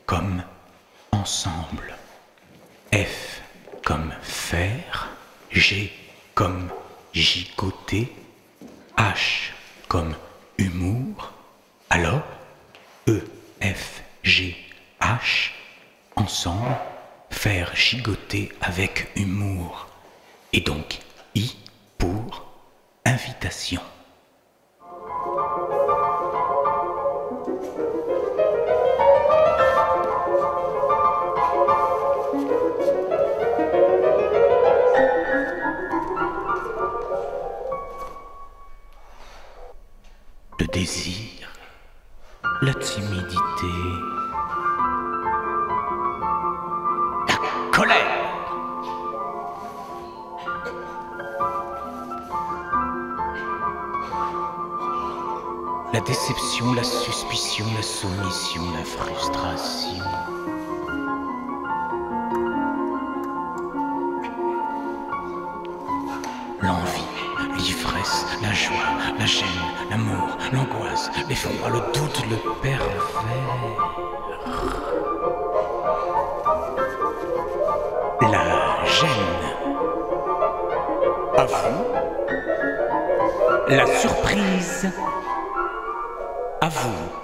comme ensemble. F comme faire, G comme gigoter, H comme humour. Alors, E, F, G, H, ensemble, faire gigoter avec humour. Et donc, I pour invitation. Le désir, la timidité, la colère, la déception, la suspicion, la soumission, la frustration. L'envie, l'ivresse, la joie, la gêne, l'amour, l'angoisse, l'effroi, le doute, le pervers. La gêne. À vous. La surprise. À vous.